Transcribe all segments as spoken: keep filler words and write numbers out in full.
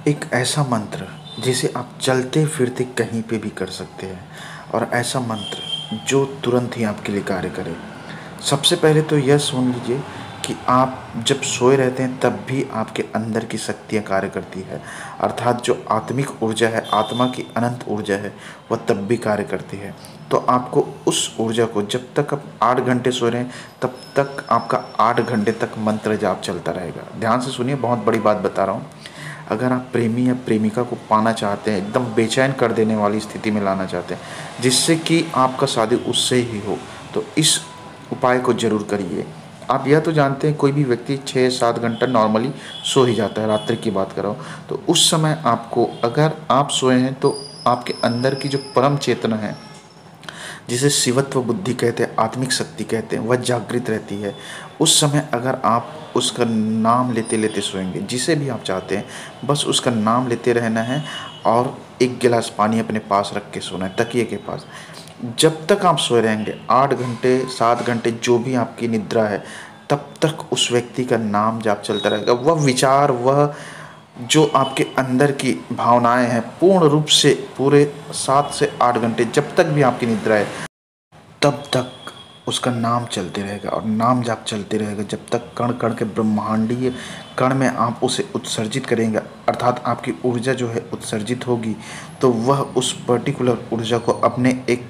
एक ऐसा मंत्र जिसे आप चलते फिरते कहीं पे भी कर सकते हैं और ऐसा मंत्र जो तुरंत ही आपके लिए कार्य करे। सबसे पहले तो यह सुन लीजिए कि आप जब सोए रहते हैं तब भी आपके अंदर की शक्तियाँ कार्य करती है, अर्थात जो आत्मिक ऊर्जा है, आत्मा की अनंत ऊर्जा है, वह तब भी कार्य करती है। तो आपको उस ऊर्जा को, जब तक आप आठ घंटे सो रहे हैं तब तक आपका आठ घंटे तक मंत्र जाप चलता रहेगा। ध्यान से सुनिए, बहुत बड़ी बात बता रहा हूँ। अगर आप प्रेमी या प्रेमिका को पाना चाहते हैं, एकदम बेचैन कर देने वाली स्थिति में लाना चाहते हैं जिससे कि आपका शादी उससे ही हो, तो इस उपाय को ज़रूर करिए। आप यह तो जानते हैं कोई भी व्यक्ति छः सात घंटा नॉर्मली सो ही जाता है, रात्रि की बात कर रहा हूँ। तो उस समय आपको, अगर आप सोए हैं तो आपके अंदर की जो परम चेतना है, जिसे शिवत्व बुद्धि कहते हैं, आत्मिक शक्ति कहते हैं, वह जागृत रहती है। उस समय अगर आप उसका नाम लेते लेते सोएंगे, जिसे भी आप चाहते हैं, बस उसका नाम लेते रहना है और एक गिलास पानी अपने पास रख के सोना है, तकिए के पास। जब तक आप सोए रहेंगे, आठ घंटे सात घंटे जो भी आपकी निद्रा है, तब तक उस व्यक्ति का नाम जाप चलता रहेगा। वह विचार, वह जो आपके अंदर की भावनाएं हैं, पूर्ण रूप से पूरे सात से आठ घंटे जब तक भी आपकी निद्रा है, तब तक उसका नाम चलते रहेगा और नाम जाप चलते रहेगा जब तक कण कण के ब्रह्मांडीय कण में आप उसे उत्सर्जित करेंगे, अर्थात आपकी ऊर्जा जो है उत्सर्जित होगी, तो वह उस पर्टिकुलर ऊर्जा को अपने एक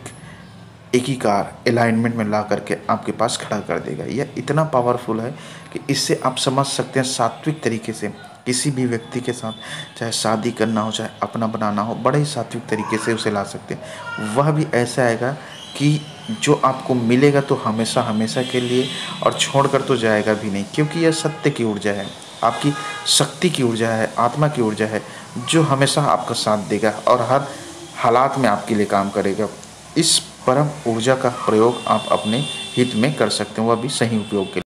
एकीकार अलाइनमेंट में ला करके आपके पास खड़ा कर देगा। यह इतना पावरफुल है कि इससे आप समझ सकते हैं सात्विक तरीके से किसी भी व्यक्ति के साथ, चाहे शादी करना हो, चाहे अपना बनाना हो, बड़े ही सात्विक तरीके से उसे ला सकते हैं। वह भी ऐसा आएगा कि जो आपको मिलेगा तो हमेशा हमेशा के लिए, और छोड़कर तो जाएगा भी नहीं, क्योंकि यह सत्य की ऊर्जा है, आपकी शक्ति की ऊर्जा है, आत्मा की ऊर्जा है, जो हमेशा आपका साथ देगा और हर हालात में आपके लिए काम करेगा। इस परम ऊर्जा का प्रयोग आप अपने हित में कर सकते हैं, वह भी सही उपयोग के लिए।